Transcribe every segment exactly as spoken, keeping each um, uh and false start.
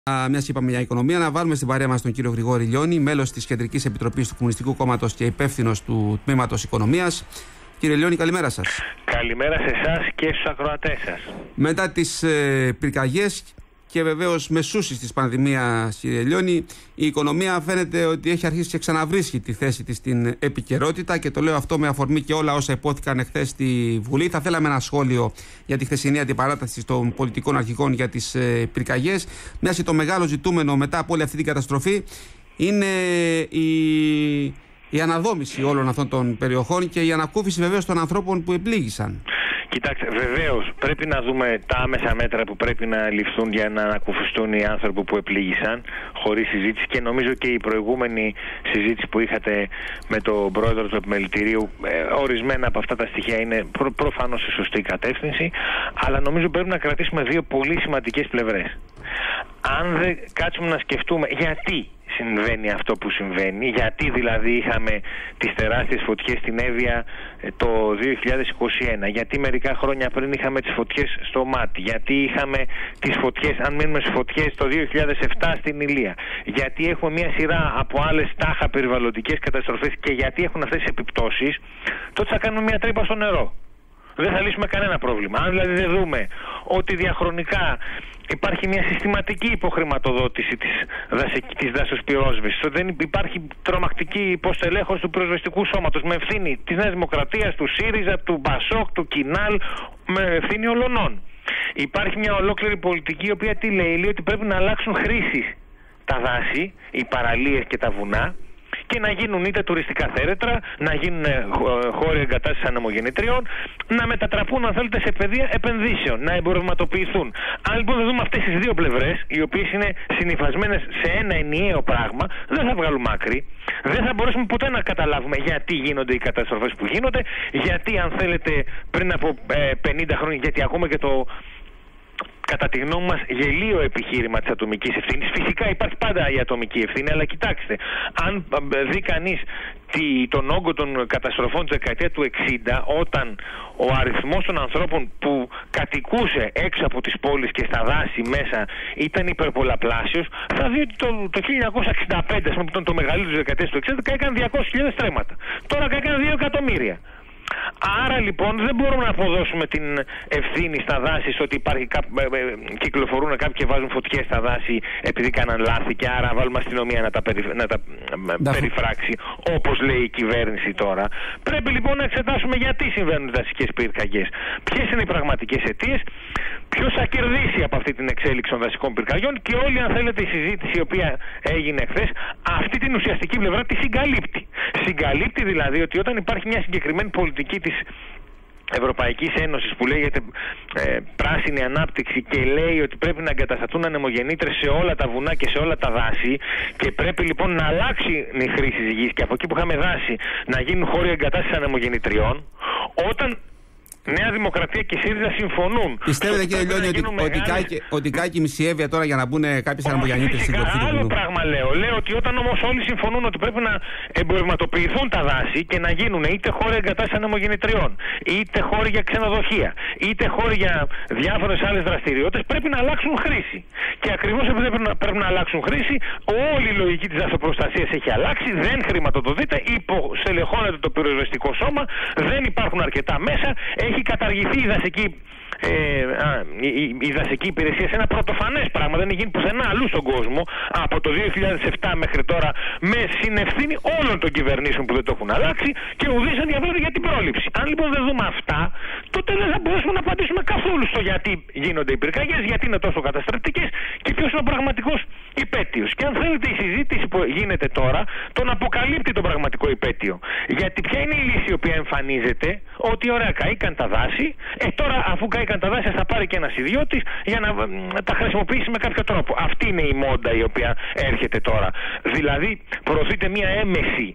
Μια είπαμε για οικονομία, να βάλουμε στην παρέα μας τον κύριο Γρηγόρη Λιώνη, μέλος της Κεντρικής Επιτροπής του Κομμουνιστικού Κόμματος και υπεύθυνος του Τμήματος Οικονομίας. Κύριε Λιώνη, καλημέρα σας. Καλημέρα σε εσάς και στους ακροατές σας. Μετά τις ε, πυρκαγιές και βεβαίως μεσούσεις της πανδημίας, κύριε Λιώνη, η οικονομία φαίνεται ότι έχει αρχίσει και ξαναβρίσκει τη θέση της στην επικαιρότητα, και το λέω αυτό με αφορμή και όλα όσα υπόθηκαν εχθές στη Βουλή. Θα θέλαμε ένα σχόλιο για τη χθεσινή αντιπαράταση των πολιτικών αρχηγών για τις ε, πυρκαγιές, μιας και το μεγάλο ζητούμενο μετά από όλη αυτή την καταστροφή είναι η, η αναδόμηση όλων αυτών των περιοχών και η ανακούφιση βεβαίως των ανθρώπων που επλήγησαν. Κοιτάξτε, βεβαίως πρέπει να δούμε τα άμεσα μέτρα που πρέπει να ληφθούν για να ανακουφιστούν οι άνθρωποι που επλήγησαν, χωρίς συζήτηση, και νομίζω και η προηγούμενη συζήτηση που είχατε με τον πρόεδρο του επιμελητηρίου, ε, ορισμένα από αυτά τα στοιχεία είναι προ, προφανώς σε σωστή κατεύθυνση, αλλά νομίζω πρέπει να κρατήσουμε δύο πολύ σημαντικές πλευρές. Αν δεν κάτσουμε να σκεφτούμε γιατί συμβαίνει αυτό που συμβαίνει, γιατί δηλαδή είχαμε τις τεράστιες φωτιές στην Εύβοια το δύο χιλιάδες είκοσι ένα, γιατί μερικά χρόνια πριν είχαμε τις φωτιές στο Μάτι, γιατί είχαμε τις φωτιές, αν μείνουμε στις φωτιές, το δύο χιλιάδες επτά στην Ηλία, γιατί έχουμε μια σειρά από άλλες τάχα περιβαλλοντικές καταστροφές και γιατί έχουν αυτές τις επιπτώσεις, τότε θα κάνουμε μια τρύπα στο νερό. Δεν θα λύσουμε κανένα πρόβλημα. Αν δηλαδή δεν δούμε ότι διαχρονικά υπάρχει μια συστηματική υποχρηματοδότηση της, της δασοσπυρόσβεσης, ότι δεν υπάρχει τρομακτική υποστελέχωση του πυροσβεστικού σώματος με ευθύνη της Νέας Δημοκρατίας, του ΣΥΡΙΖΑ, του Πασόκ, του Κινάλ, με ευθύνη ολονών. Υπάρχει μια ολόκληρη πολιτική η οποία τι λέει, λέει ότι πρέπει να αλλάξουν χρήσεις τα δάση, οι παραλίες και τα βουνά, και να γίνουν είτε τουριστικά θέρετρα, να γίνουν χώροι εγκατάστασης ανεμογεννητριών, να μετατραπούν, αν θέλετε, σε πεδία επενδύσεων, να εμπορευματοποιηθούν. Αν λοιπόν δεν δούμε αυτές τις δύο πλευρές, οι οποίες είναι συνυφασμένες σε ένα ενιαίο πράγμα, δεν θα βγάλουμε άκρη. Δεν θα μπορέσουμε ποτέ να καταλάβουμε γιατί γίνονται οι καταστροφές που γίνονται, γιατί, αν θέλετε, πριν από ε, πενήντα χρόνια, γιατί ακόμα και το, κατά τη γνώμη μας, γελίο επιχείρημα της ατομικής ευθύνης. Φυσικά υπάρχει πάντα η ατομική ευθύνη, αλλά κοιτάξτε, αν δει κανείς τον όγκο των καταστροφών της δεκαετία του εξήντα, όταν ο αριθμός των ανθρώπων που κατοικούσε έξω από τις πόλεις και στα δάση μέσα ήταν υπερπολαπλάσιος, θα δει ότι το, το χίλια εννιακόσια εξήντα πέντε, που ήταν το μεγαλύτερο της δεκαετίας του εξήντα, έκανε διακόσιες χιλιάδες στρέμματα. Τώρα έκανε δύο εκατομμύρια. Άρα λοιπόν δεν μπορούμε να αποδώσουμε την ευθύνη στα δάση ότι υπάρχει, κυκλοφορούν κάποιοι και βάζουν φωτιές στα δάση επειδή κάναν λάθη, και άρα βάλουμε αστυνομία να τα, περι, να τα περιφράξει, όπως λέει η κυβέρνηση τώρα. Πρέπει λοιπόν να εξετάσουμε γιατί συμβαίνουν οι δασικές πυρκαγιές, ποιες είναι οι πραγματικές αιτίες, ποιος θα κερδίσει από αυτή την εξέλιξη των δασικών πυρκαγιών, και όλη, αν θέλετε, η συζήτηση η οποία έγινε χθες αυτή την ουσιαστική πλευρά τη συγκαλύπτει. Συγκαλύπτει δηλαδή ότι όταν υπάρχει μια συγκεκριμένη πολιτική της Ευρωπαϊκής Ένωσης που λέγεται ε, πράσινη ανάπτυξη και λέει ότι πρέπει να εγκατασταθούν ανεμογεννήτρες σε όλα τα βουνά και σε όλα τα δάση, και πρέπει λοιπόν να αλλάξει η χρήση της γης και από εκεί που είχαμε δάση να γίνουν χώροι εγκατάστασης ανεμογεννητριών, όταν Νέα Δημοκρατία και ΣΥΡΙΖΑ συμφωνούν. Πιστεύετε, κύριε Λιώνη, ότι, μεγάλες... ότι κάκι μισή Εύβοια τώρα για να μπουν κάποιες ανεμογεννήτρες στην κορυφή του βουνού? Άλλο πράγμα λέω. Λέω ότι όταν όμως όλοι συμφωνούν ότι πρέπει να εμπορευματοποιηθούν τα δάση και να γίνουν είτε χώροι εγκατάστασης ανεμογεννητριών, είτε χώροι για ξενοδοχεία, είτε χώροι για διάφορες άλλες δραστηριότητες, πρέπει να αλλάξουν χρήση. Και ακριβώς επειδή πρέπει να, πρέπει να αλλάξουν χρήση, όλη η λογική της δασοπροστασίας έχει αλλάξει, δεν χρηματοδοτείται, υποστελεχώνεται το πυροσβεστικό σώμα, δεν υπάρχουν αρκετά μέσα. Έχει καταργηθεί η δασική, ε, α, η, η δασική υπηρεσία σε ένα πρωτοφανές πράγμα, δεν έχει γίνει πουθενά αλλού στον κόσμο από το δύο χιλιάδες επτά μέχρι τώρα, με συνευθύνη όλων των κυβερνήσεων που δεν το έχουν αλλάξει, και ουδής ενδιαφέρεται για την πρόληψη. Αν λοιπόν δεν δούμε αυτά, τότε δεν θα μπορέσουμε να απαντήσουμε καθόλου στο γιατί γίνονται οι πυρκαγιές, γιατί είναι τόσο καταστρεπτικές και ποιος είναι ο πραγματικός υπέτειος. Και αν θέλετε, η συζήτηση που γίνεται τώρα τον αποκαλύπτει τον πραγματικό υπέτειο. Γιατί ποια είναι η λύση η οποία εμφανίζεται? Ότι ωραία, καήκαν τα δάση, ε, τώρα αφού καήκαν τα δάση θα πάρει και ένας ιδιώτης για να τα χρησιμοποιήσει με κάποιο τρόπο. Αυτή είναι η μόντα η οποία έρχεται τώρα. Δηλαδή προωθείται μια έμεση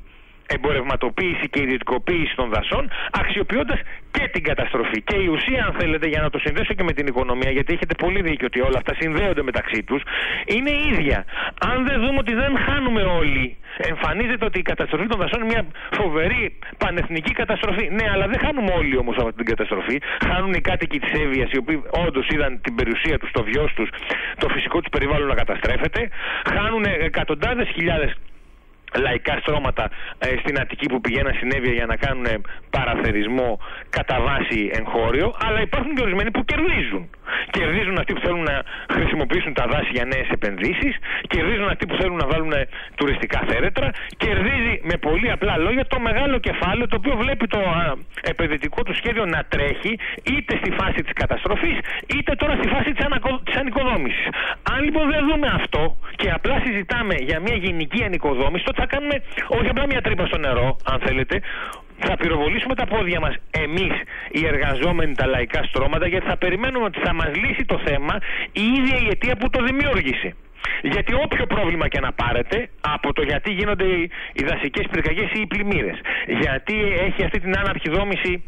εμπορευματοποίηση και ιδιωτικοποίηση των δασών, αξιοποιώντας και την καταστροφή. Και η ουσία, αν θέλετε, για να το συνδέσω και με την οικονομία, γιατί έχετε πολύ δίκιο ότι όλα αυτά συνδέονται μεταξύ τους, είναι η ίδια. Αν δεν δούμε ότι δεν χάνουμε όλοι, εμφανίζεται ότι η καταστροφή των δασών είναι μια φοβερή πανεθνική καταστροφή. Ναι, αλλά δεν χάνουμε όλοι όμως από την καταστροφή. Χάνουν οι κάτοικοι της Εύβοιας, οι οποίοι όντως είδαν την περιουσία τους, το βιός τους, το φυσικό τους περιβάλλον να καταστρέφεται. Χάνουν εκατοντάδες χιλιάδες λαϊκά στρώματα ε, στην Αττική που πηγαίναν στην Εύβοια για να κάνουν παραθερισμό κατά βάση εγχώριο, αλλά υπάρχουν και ορισμένοι που κερδίζουν. Κερδίζουν αυτοί που θέλουν να χρησιμοποιήσουν τα δάση για νέες επενδύσεις, κερδίζουν αυτοί που θέλουν να βάλουν τουριστικά θέρετρα, κερδίζει με πολύ απλά λόγια το μεγάλο κεφάλαιο το οποίο βλέπει το α, επενδυτικό του σχέδιο να τρέχει είτε στη φάση της καταστροφής είτε τώρα στη φάση της, ανακο... της ανοικοδόμησης. Αν λοιπόν δεν δούμε αυτό και απλά συζητάμε για μια γενική ανοικοδόμηση, τότε θα κάνουμε όχι απλά μια τρύπα στο νερό, αν θέλετε, θα πυροβολήσουμε τα πόδια μας εμείς οι εργαζόμενοι, τα λαϊκά στρώματα, γιατί θα περιμένουμε ότι θα μας λύσει το θέμα η ίδια η αιτία που το δημιούργησε. Γιατί όποιο πρόβλημα και να πάρετε, από το γιατί γίνονται οι δασικές πυρκαγιές ή οι πλημμύρες, γιατί έχει αυτή την άναρχη δόμηση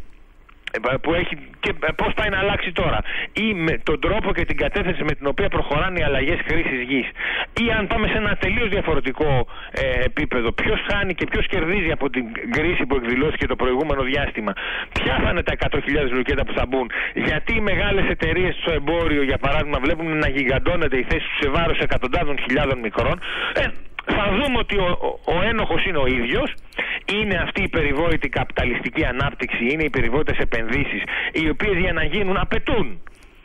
που έχει και πώς πάει να αλλάξει τώρα, ή με τον τρόπο και την κατεύθυνση με την οποία προχωράνε οι αλλαγές χρήσης γης, ή αν πάμε σε ένα τελείως διαφορετικό ε, επίπεδο, ποιος χάνει και ποιος κερδίζει από την κρίση που εκδηλώθηκε το προηγούμενο διάστημα, ποια θα είναι τα εκατό χιλιάδες λουκέτα που θα μπουν, γιατί οι μεγάλες εταιρείες στο εμπόριο, για παράδειγμα, βλέπουν να γιγαντώνεται η θέση τους σε βάρος εκατοντάδων χιλιάδων μικρών. ε, Θα δούμε ότι ο, ο, ο ένοχος είναι ο ίδιος, είναι αυτή η περιβόητη καπιταλιστική ανάπτυξη, είναι οι περιβόητες επενδύσεις, οι οποίες για να γίνουν απαιτούν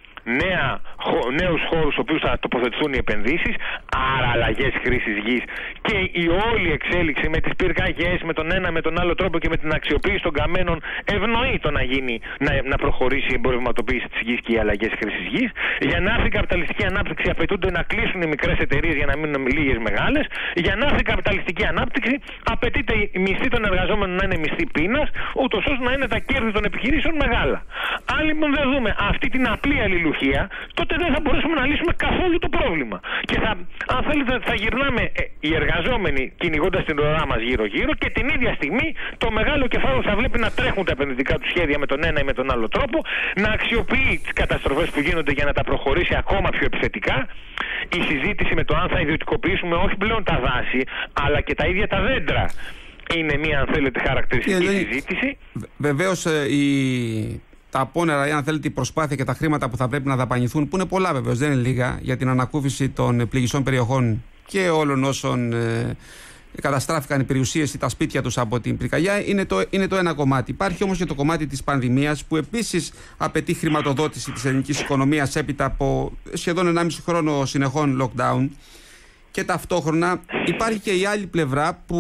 νέα, χω, νέους χώρους στους οποίους θα τοποθετηθούν οι επενδύσεις, άρα αλλαγές χρήσης γης, και η όλη εξέλιξη με τις πυρκαγιές, με τον ένα με τον άλλο τρόπο και με την αξιοποίηση των καμένων ευνοεί το να γίνει, να, να προχωρήσει η εμπορευματοποίηση της γης και οι αλλαγές χρήσης γης. Για να έρθει η καπιταλιστική ανάπτυξη απαιτούνται να κλείσουν οι μικρές εταιρείες για να μείνουν λίγες μεγάλες. Για να έρθει η καπιταλιστική ανάπτυξη απαιτείται η μισθή των εργαζόμενων να είναι μισθή πείνας, ούτως ώστε να είναι τα κέρδη των επιχειρήσεων μεγάλα. Αν λοιπόν δεν δούμε αυτή την απλή αλληλουχία, τότε δεν θα μπορέσουμε να λύσουμε καθόλου το πρόβλημα. Και θα, αν θέλετε, θα γυρνάμε ε, οι εργαζόμενοι κυνηγώντας την ουρά μας γύρω-γύρω, και την ίδια στιγμή το μεγάλο κεφάλαιο θα βλέπει να τρέχουν τα επενδυτικά του σχέδια με τον ένα ή με τον άλλο τρόπο, να αξιοποιεί τις καταστροφές που γίνονται για να τα προχωρήσει ακόμα πιο επιθετικά. Η συζήτηση με το αν θα ιδιωτικοποιήσουμε όχι πλέον τα δάση, αλλά και τα ίδια τα δέντρα, είναι μια, αν θέλετε, χαρακτηριστική συζήτηση. Βεβαίως η... τα απόνερα, ή αν θέλετε, η προσπάθεια και τα χρήματα που θα πρέπει να δαπανηθούν, που είναι πολλά βεβαίως, δεν είναι λίγα, για την ανακούφιση των πληγισών περιοχών και όλων όσων ε, καταστράφηκαν οι περιουσίες ή τα σπίτια τους από την πυρκαγιά, είναι το, είναι το ένα κομμάτι. Υπάρχει όμως και το κομμάτι της πανδημίας, που επίσης απαιτεί χρηματοδότηση της ελληνικής οικονομίας έπειτα από σχεδόν ενάμιση χρόνο συνεχών lockdown. Και ταυτόχρονα υπάρχει και η άλλη πλευρά που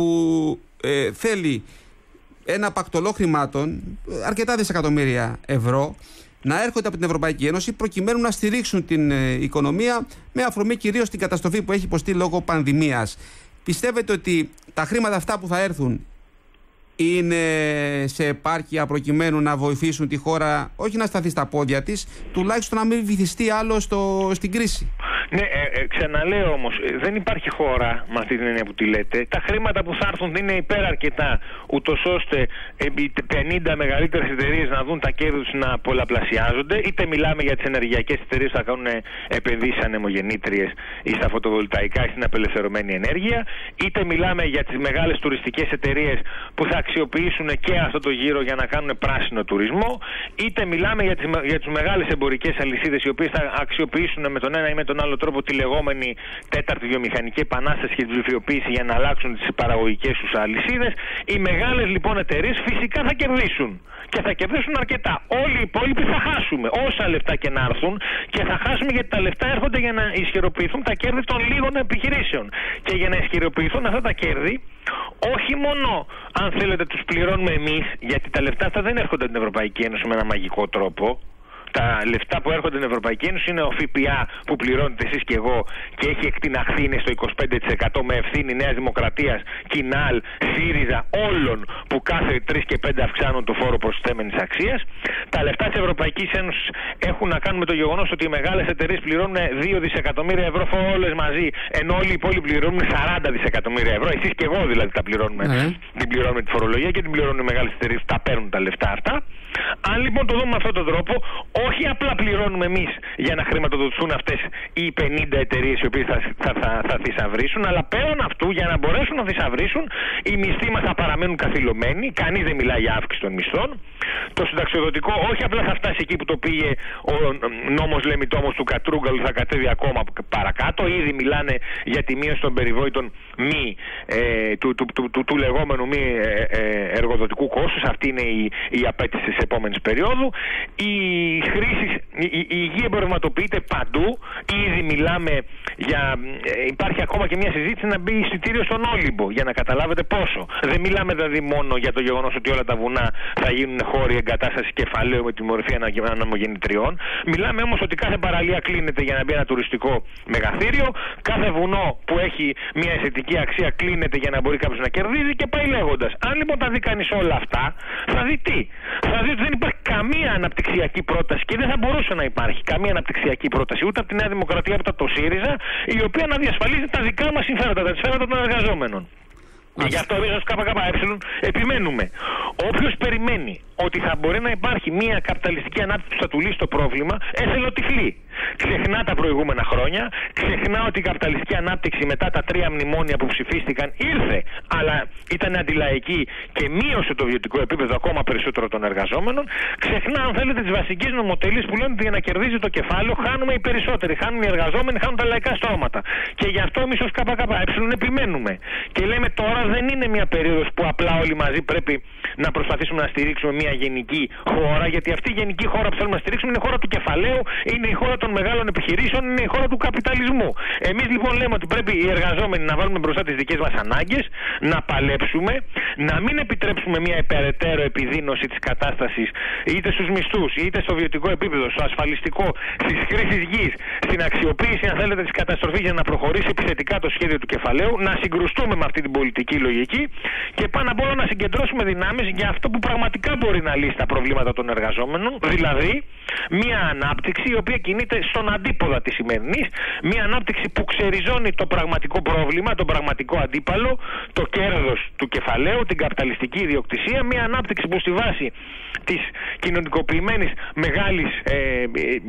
ε, θέλει ένα πακτολό χρημάτων, αρκετά δισεκατομμύρια ευρώ, να έρχονται από την Ευρωπαϊκή Ένωση προκειμένου να στηρίξουν την ε, οικονομία, με αφορμή κυρίως την καταστροφή που έχει υποστεί λόγω πανδημίας. Πιστεύετε ότι τα χρήματα αυτά που θα έρθουν είναι σε επάρκεια προκειμένου να βοηθήσουν τη χώρα όχι να σταθεί στα πόδια της, τουλάχιστον να μην βυθιστεί άλλο στο, στην κρίση? Ναι, ε, ε, ξαναλέω όμως, δεν υπάρχει χώρα με αυτή την έννοια που τη λέτε. Τα χρήματα που θα έρθουν είναι υπεραρκετά, ούτως ώστε επί πενήντα μεγαλύτερες εταιρείες να δουν τα κέρδη τους να πολλαπλασιάζονται. Είτε μιλάμε για τις ενεργειακές εταιρείες που θα κάνουν επενδύσεις ανεμογεννήτριες ή στα φωτοβολταϊκά ή στην απελευθερωμένη ενέργεια, είτε μιλάμε για τις μεγάλες τουριστικές εταιρείες που θα αξιοποιήσουν και αυτό το γύρο για να κάνουν πράσινο τουρισμό, είτε μιλάμε για τις, για τις μεγάλες εμπορικές αλυσίδες, οι οποίες θα αξιοποιήσουν με τον ένα ή με τον άλλο τρόπο τη λεγόμενη τέταρτη βιομηχανική επανάσταση και τη ψηφιοποίηση για να αλλάξουν τις παραγωγικές τους αλυσίδες. Οι μεγάλες λοιπόν εταιρείες φυσικά θα κερδίσουν, και θα κερδίσουν αρκετά. Όλοι οι υπόλοιποι θα χάσουμε, όσα λεφτά και να έρθουν, και θα χάσουμε γιατί τα λεφτά έρχονται για να ισχυροποιηθούν τα κέρδη των λίγων επιχειρήσεων. Και για να ισχυροποιηθούν αυτά τα κέρδη, όχι μόνο, αν θέλετε, τους πληρώνουμε εμείς, γιατί τα λεφτά αυτά δεν έρχονται από την Ευρωπαϊκή Ένωση με ένα μαγικό τρόπο. Τα λεφτά που έρχονται στην Ευρωπαϊκή Ένωση είναι ο ΦΠΑ που πληρώνετε εσείς και εγώ και έχει εκτιναχθεί, είναι στο είκοσι πέντε τοις εκατό με ευθύνη Νέας Δημοκρατίας, Κινάλ, ΣΥΡΙΖΑ, όλων που κάθε τρεις και πέντε αυξάνουν το φόρο προστιθέμενης αξίας. Τα λεφτά της Ευρωπαϊκής Ένωσης έχουν να κάνουν με το γεγονός ότι οι μεγάλες εταιρείες πληρώνουν δύο δισεκατομμύρια ευρώ όλες μαζί, ενώ όλοι οι υπόλοιποι πληρώνουν σαράντα δισεκατομμύρια ευρώ. Εσείς και εγώ δηλαδή τα πληρώνουμε, mm. την πληρώνουμε τη φορολογία και την πληρώνουν οι μεγάλες εταιρείες που τα παίρνουν τα λεφτά αυτά. Αν λοιπόν το δούμε με αυτόν τον τρόπο, όχι απλά πληρώνουμε εμείς για να χρηματοδοτηθούν αυτές οι πενήντα εταιρείες οι οποίες θα, θα, θα, θα θησαυρίσουν, αλλά πέραν αυτού, για να μπορέσουν να θησαυρίσουν, οι μισθοί μας θα παραμένουν καθυλωμένοι, κανείς δεν μιλάει για αύξηση των μισθών. Το συνταξιοδοτικό όχι απλά θα φτάσει εκεί που το πήγε ο νόμος Λεμιτόμος του Κατρούγκαλου, θα κατέβει ακόμα παρακάτω. Ήδη μιλάνε για τη μείωση των περιβόητων μη, ε, του, του, του, του, του λεγόμενου μη ε, ε, εργοδοτικού κόστους. Αυτή είναι η, η απέτηση της επόμενης περίοδου. Η χρήση, η, η, η υγεία εμπορευματοποιείται παντού. Ήδη μιλάμε για, ε, υπάρχει ακόμα και μια συζήτηση να μπει εισιτήριο στον Όλυμπο, για να καταλάβετε πόσο. Δεν μιλάμε δηλαδή μόνο για το γεγονός ότι όλα τα βουνά θα γίνουν χώροι εγκατάστασης κεφαλαίου με τη μορφή αναμογεννητριών. Μιλάμε όμως ότι κάθε παραλία κλείνεται για να μπει ένα τουριστικό μεγαθύριο, κάθε βουνό που έχει μια αισθητική αξία κλείνεται για να μπορεί κάποιος να κερδίζει και πάει λέγοντας. Αν λοιπόν τα δει κανείς όλα αυτά, θα δει τι? Θα δει ότι δεν υπάρχει καμία αναπτυξιακή πρόταση και δεν θα μπορούσε να υπάρχει καμία αναπτυξιακή πρόταση ούτε από τη Νέα Δημοκρατία ούτε από το ΣΥΡΙΖΑ, η οποία να διασφαλίζει τα δικά μας συμφέροντα, τα συμφέροντα των εργαζόμενων. Και γι' αυτό εμείς ως ΚΚΕ επιμένουμε. Όποιος περιμένει ότι θα μπορεί να υπάρχει μια καπιταλιστική ανάπτυξη που θα του λύσει το πρόβλημα, εθελοτυφλεί. Ξεχνά τα προηγούμενα χρόνια, ξεχνά ότι η καπιταλιστική ανάπτυξη μετά τα τρία μνημόνια που ψηφίστηκαν ήρθε, αλλά ήταν αντιλαϊκή και μείωσε το βιωτικό επίπεδο ακόμα περισσότερο των εργαζόμενων. Ξεχνά, αν θέλετε, τις βασικές νομοτελείς που λένε ότι για να κερδίζει το κεφάλαιο χάνουμε οι περισσότεροι, χάνουν οι εργαζόμενοι, χάνουν τα λαϊκά στρώματα. Και γι' αυτό εμείς ως ΚΚΕ επιμένουμε. Και λέμε τώρα δεν είναι μια περίοδος που απλά όλοι μαζί πρέπει να προσπαθήσουμε να στηρίξουμε μια γενική χώρα, γιατί αυτή η γενική χώρα που θέλουμε να στηρίξουμε είναι η χώρα του κεφαλαίου, είναι η χώρα των μεγάλων επιχειρήσεων, είναι η χώρα του καπιταλισμού. Εμείς λοιπόν λέμε ότι πρέπει οι εργαζόμενοι να βάλουμε μπροστά τις δικές μας ανάγκες, να παλέψουμε, να μην επιτρέψουμε μια υπεραιτέρω επιδείνωση της κατάστασης είτε στους μισθούς, είτε στο βιωτικό επίπεδο, στο ασφαλιστικό, στις χρήσεις γης, στην αξιοποίηση, αν θέλετε, της καταστροφής για να προχωρήσει επιθετικά το σχέδιο του κεφαλαίου, να συγκρουστούμε με αυτή την πολιτική λογική και πάνω απ' όλα να συγκεντρώσουμε δυνάμεις για αυτό που πραγματικά μπορεί να λύσει τα προβλήματα των εργαζόμενων, δηλαδή μια ανάπτυξη η οποία κινείται στον αντίποδα της σημερινής, μια ανάπτυξη που ξεριζώνει το πραγματικό πρόβλημα, τον πραγματικό αντίπαλο, το κέρδος του κεφαλαίου, την καπιταλιστική ιδιοκτησία, μια ανάπτυξη που στη βάση της κοινωνικοποιημένης μεγάλης ε,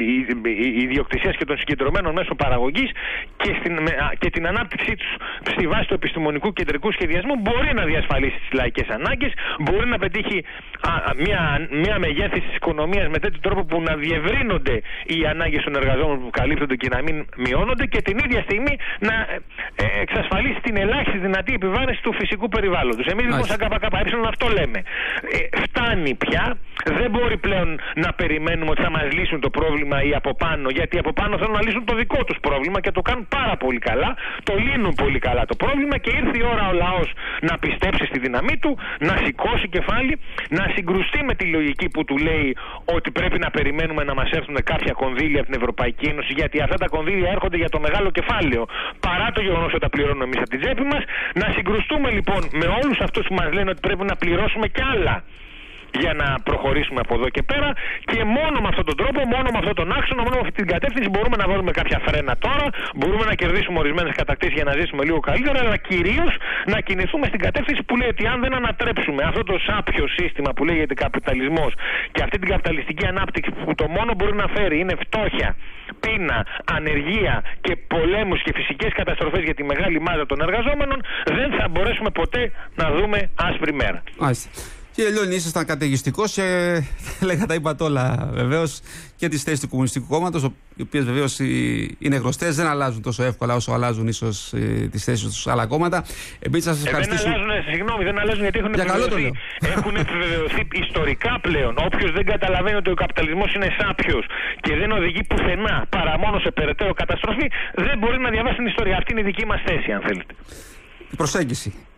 ιδιοκτησίας και των συγκεντρωμένων μέσων παραγωγής και, στην, και την ανάπτυξή τους στη βάση του επιστημονικού κεντρικού σχεδιασμού μπορεί να διασφαλίσει τις λαϊκές ανάγκες, μπορεί να πετύχει α, μια, μια μεγέθυνση της οικονομίας με τέτοιο τρόπο που να διευρύνονται οι ανάγκες των εργαζόμενων που καλύπτονται και να μην μειώνονται και την ίδια στιγμή να ε, εξασφαλίσει την ελάχιστη δυνατή επιβάρυνση του φυσικού περιβάλλοντος. Εμείς λοιπόν σαν ΚΚΕ αυτό λέμε. Ε, φτάνει πια, δεν μπορεί πλέον να περιμένουμε ότι θα μας λύσουν το πρόβλημα ή από πάνω, γιατί από πάνω θέλουν να λύσουν το δικό τους πρόβλημα και το κάνουν πάρα πολύ καλά, το λύνουν πολύ καλά το πρόβλημα και ήρθε η ώρα ο λαός να πιστέψει στη δύναμή του, να σηκώσει κεφάλι, να συγκρουστεί με τη λογική που του λέει ότι πρέπει να περιμένουμε να μας έρθουν κάποια κονδύλια από την Ευρωπαϊκή Ένωση, γιατί αυτά τα κονδύλια έρχονται για το μεγάλο κεφάλαιο, παρά το γεγονός ότι τα πληρώνουμε εμείς από την τσέπη μας. Να συγκρουστούμε λοιπόν με όλους αυτούς που μας λένε ότι πρέπει να πληρώσουμε κι άλλα για να προχωρήσουμε από εδώ και πέρα, και μόνο με αυτόν τον τρόπο, μόνο με αυτόν τον άξονα, μόνο με αυτή την κατεύθυνση μπορούμε να βάλουμε κάποια φρένα τώρα, μπορούμε να κερδίσουμε ορισμένες κατακτήσεις για να ζήσουμε λίγο καλύτερα, αλλά κυρίως να κινηθούμε στην κατεύθυνση που λέει ότι αν δεν ανατρέψουμε αυτό το σάπιο σύστημα που λέγεται καπιταλισμός και αυτή την καπιταλιστική ανάπτυξη που το μόνο μπορεί να φέρει είναι φτώχεια, πείνα, ανεργία και πολέμους και φυσικές καταστροφές για τη μεγάλη μάζα των εργαζόμενων, δεν θα μπορέσουμε ποτέ να δούμε άσπρη μέρα. Μάλιστα. Κύριε Λιώνη, ήσασταν καταιγιστικός και λέγατε τα είπατε όλα βεβαίως και τις θέσεις του Κομμουνιστικού Κόμματος, οι οποίες βεβαίως είναι γνωστές, δεν αλλάζουν τόσο εύκολα όσο αλλάζουν ίσως τις θέσεις τους άλλα κόμματα. Επίσης, σας ευχαριστήσω. Ε, δεν αλλάζουν, συγγνώμη, δεν αλλάζουν γιατί έχουν επιβεβαιωθεί. Έχουν επιβεβαιωθεί ιστορικά πλέον. Όποιος δεν καταλαβαίνει ότι ο καπιταλισμός είναι σάπιος και δεν οδηγεί πουθενά παρά μόνο σε περαιτέρω καταστροφή, δεν μπορεί να διαβάσει την ιστορία. Αυτή είναι η δική μας θέση, αν θέλετε. Η προσέγγιση.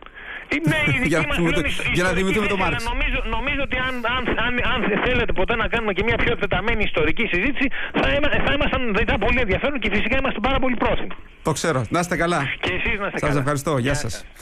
Ναι, η για, δική μας να πλέον το, για να δημιουργούμε το Μάρξ. Νομίζω, νομίζω ότι αν, αν, αν, αν θέλετε ποτέ να κάνουμε και μια πιο εκτεταμένη ιστορική συζήτηση, θα, είμα, θα ήμασταν δεκτά πολύ ενδιαφέρον και φυσικά είμαστε πάρα πολύ πρόθυμοι. Το ξέρω. Να είστε καλά. Και εσείς να είστε Σας καλά. ευχαριστώ. Γεια σας.